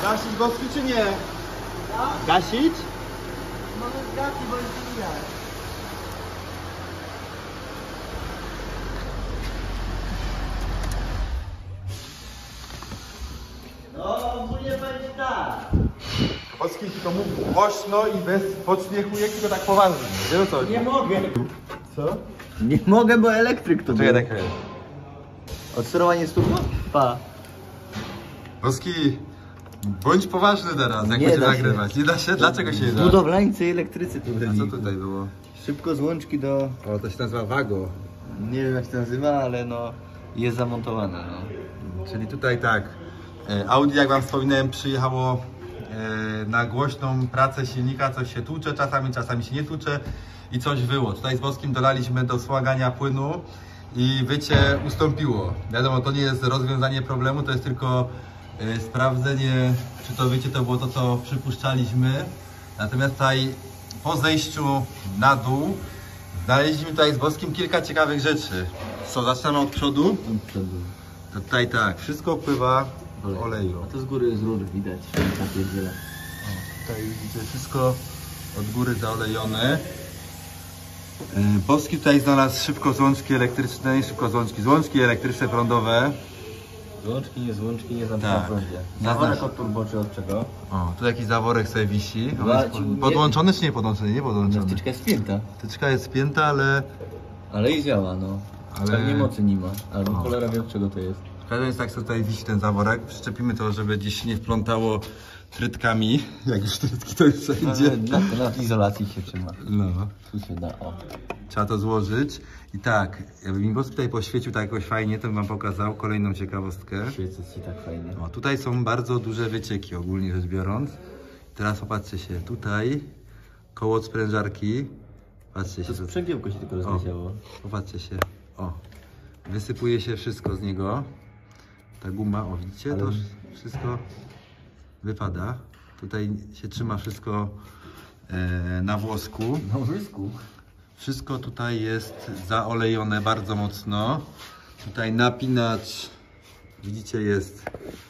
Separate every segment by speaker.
Speaker 1: Gasić Boski czy nie? Gasić?
Speaker 2: Może zgasić, bo jest widać. No, ogólnie będzie tak.
Speaker 1: Boski tylko mów głośno i bez podśmiechu, jak tylko tak poważnie. Wiesz o co chodzi?
Speaker 2: Nie mogę.
Speaker 1: Co?
Speaker 2: Nie mogę, bo elektryk to
Speaker 1: Czekaj,
Speaker 2: był.
Speaker 1: tak.
Speaker 2: Odsterowanie sturbo? Pa.
Speaker 1: Boski, bądź poważny teraz, jak
Speaker 2: Nie
Speaker 1: będziesz
Speaker 2: da się.
Speaker 1: nagrywać. Nie da się? Dlaczego się nie da?
Speaker 2: Budowlańcy i elektrycy tu
Speaker 1: A
Speaker 2: byli.
Speaker 1: co tutaj było?
Speaker 2: Szybko z łączki do...
Speaker 1: O, to się nazywa Wago.
Speaker 2: Nie wiem jak się nazywa, ale no... Jest zamontowane, no.
Speaker 1: Czyli tutaj tak, Audi, jak wam wspominałem, przyjechało na głośną pracę silnika, coś się tłucze czasami się nie tłucze i coś wyło. Tutaj z Boskim dolaliśmy do wspomagania płynu i wycie ustąpiło. Wiadomo, to nie jest rozwiązanie problemu, to jest tylko sprawdzenie, czy to wycie to było to, co przypuszczaliśmy. Natomiast tutaj po zejściu na dół znaleźliśmy tutaj z Boskim kilka ciekawych rzeczy. Co, zaczynamy od przodu? To tutaj tak, wszystko pływa w oleju.
Speaker 2: A to z góry z rur widać.
Speaker 1: Tutaj widzicie wszystko od góry zaolejone. Boski tutaj znalazł szybko złączki elektryczne i złączki elektryczne prądowe.
Speaker 2: Złączki, nie znam
Speaker 1: Tak.
Speaker 2: na prądzie.
Speaker 1: Zaznacz.
Speaker 2: Zaworek od turbo czy od czego?
Speaker 1: O, tu jakiś zaworek sobie wisi. On
Speaker 2: Dwa-
Speaker 1: jest podłączony czy nie podłączony? Nie podłączony.
Speaker 2: Wtyczka jest spięta.
Speaker 1: Wtyczka jest spięta, ale
Speaker 2: Ale i działa, no.
Speaker 1: Ale-
Speaker 2: Pewnie mocy nie ma. Albo
Speaker 1: O.
Speaker 2: cholera wie od czego to jest.
Speaker 1: w każdym razie tak sobie tutaj wisi ten zaworek. Przyczepimy to, żeby gdzieś nie wplątało trytkami. Jak już trytki to jest wszędzie.
Speaker 2: Na izolacji się trzyma.
Speaker 1: No.
Speaker 2: Tu się da, o.
Speaker 1: Trzeba to złożyć. I tak, jakby mi Boski tutaj poświecił tak jakoś fajnie, to bym wam pokazał kolejną ciekawostkę.
Speaker 2: Świecę ci tak fajnie.
Speaker 1: O, tutaj są bardzo duże wycieki, ogólnie rzecz biorąc. Teraz popatrzcie się, tutaj koło od sprężarki. Patrzcie się.
Speaker 2: To sprzęgiełko się tylko rozleciało.
Speaker 1: Popatrzcie się. O, wysypuje się wszystko z niego. Ta guma, o widzicie,
Speaker 2: Ale-
Speaker 1: to wszystko wypada. Tutaj się trzyma wszystko na włosku.
Speaker 2: Na wysku.
Speaker 1: Wszystko tutaj jest zaolejone bardzo mocno. Tutaj napinacz, widzicie, jest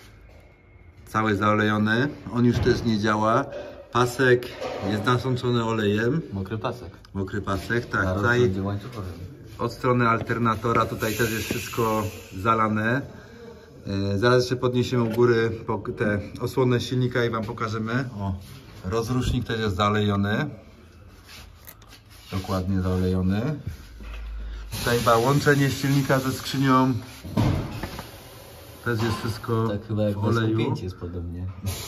Speaker 1: cały zaolejony. On już też nie działa. Pasek jest nasączony olejem. Mokry pasek, tak. Tutaj od strony alternatora tutaj też jest wszystko zalane. Zaraz jeszcze podniesiemy u góry te osłonę silnika i wam pokażemy. O, rozrusznik też jest zaolejony. Dokładnie zaolejony. Tutaj chyba łączenie silnika ze skrzynią. Też jest wszystko
Speaker 2: Tak chyba jak
Speaker 1: w oleju.
Speaker 2: 5 jest podobnie.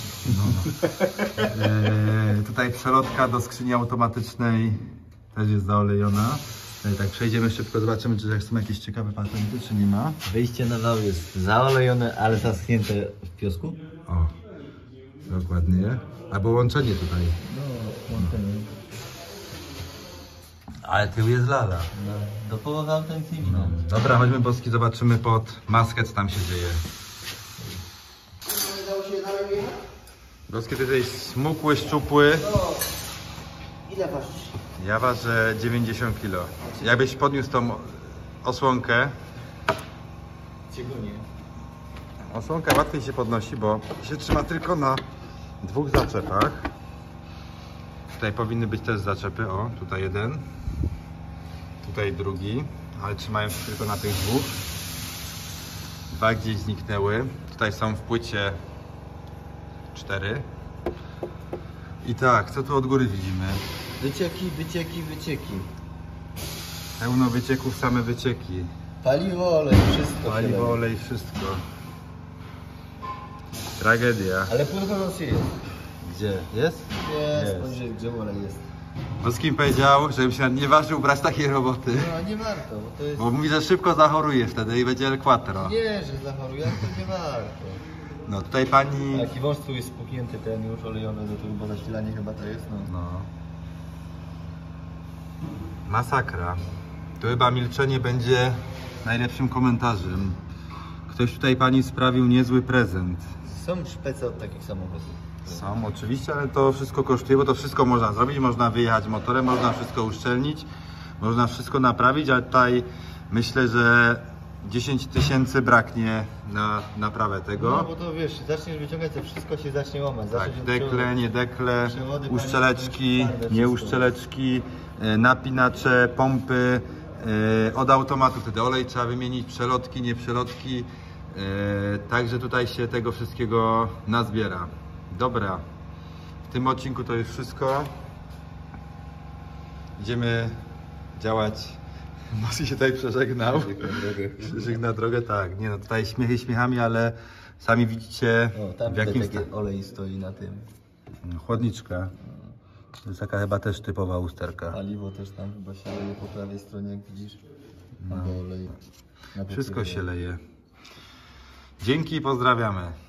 Speaker 1: Tutaj przelotka do skrzyni automatycznej też jest zaolejona. Tutaj tak przejdziemy szybko, zobaczymy, czy są jakieś ciekawe patenty, czy nie ma.
Speaker 2: Wyjście na wał jest zaolejone, ale zaschnięte w piosku.
Speaker 1: O, dokładnie. Albo łączenie tutaj.
Speaker 2: No, łączenie.
Speaker 1: Ale tył jest lala.
Speaker 2: No, do połowy auta nic nie widać.
Speaker 1: Dobra, chodźmy Boski, zobaczymy pod maskę, co tam się dzieje. Boski, ty jesteś smukły, szczupły.
Speaker 2: Ile ważysz?
Speaker 1: Ja ważę 90 kg. Jakbyś podniósł tą osłonkę.
Speaker 2: Ciegunie.
Speaker 1: Osłonka łatwiej się podnosi, bo się trzyma tylko na dwóch zaczepach. Tutaj powinny być też zaczepy. O, tutaj jeden. Tutaj drugi. Ale trzymają się tylko na tych dwóch. Dwa gdzieś zniknęły. Tutaj są w płycie 4. I tak, co tu od góry widzimy?
Speaker 2: Wycieki.
Speaker 1: Pełno wycieków, same wycieki.
Speaker 2: Paliwo, olej, wszystko.
Speaker 1: Paliwo, olej, wszystko. Tragedia.
Speaker 2: Ale płynący jest.
Speaker 1: Gdzie? Jest?
Speaker 2: Jest, poniżej gdzie olej jest.
Speaker 1: Boski powiedział, żebym się nie ważył brać takiej roboty.
Speaker 2: No nie warto, bo to jest...
Speaker 1: Bo mówi, że szybko zachoruje wtedy i będzie El Quattro.
Speaker 2: Nie, że zachoruje, ale to nie warto.
Speaker 1: No tutaj pani...
Speaker 2: Jaki wąż tu jest spuknięty, ten już olejony do turbo zasilanie chyba to jest, no.
Speaker 1: No. Masakra. Tu chyba milczenie będzie najlepszym komentarzem. Ktoś tutaj pani sprawił niezły prezent.
Speaker 2: Są szpece od takich samochodów.
Speaker 1: Są oczywiście, ale to wszystko kosztuje, bo to wszystko można zrobić. Można wyjechać motorem, można wszystko uszczelnić, można wszystko naprawić, ale tutaj myślę, że 10 000 braknie na naprawę tego.
Speaker 2: No bo to wiesz, zaczniesz wyciągać, to wszystko się zacznie łamać.
Speaker 1: Tak,
Speaker 2: Zaczniesz od
Speaker 1: dekle, nie dekle,
Speaker 2: przewody,
Speaker 1: uszczeleczki,
Speaker 2: pamiętam, twarde
Speaker 1: nie
Speaker 2: wszystko.
Speaker 1: uszczeleczki, napinacze, pompy, od automatu wtedy olej trzeba wymienić, przelotki, nie przelotki, także tutaj się tego wszystkiego nazbiera. Dobra, w tym odcinku to już wszystko. Idziemy działać. Mosi się tutaj przeżegnał. Żegna drogę, tak. Nie no, tutaj śmiechy śmiechami, ale sami widzicie
Speaker 2: O, tam
Speaker 1: w jakim
Speaker 2: taki olej stoi na tym.
Speaker 1: chłodniczka. To jest taka chyba też typowa usterka.
Speaker 2: Paliwo też tam chyba się leje po prawej stronie, jak widzisz. Albo olej. Na
Speaker 1: Wszystko
Speaker 2: papieru.
Speaker 1: się leje. Dzięki i pozdrawiamy.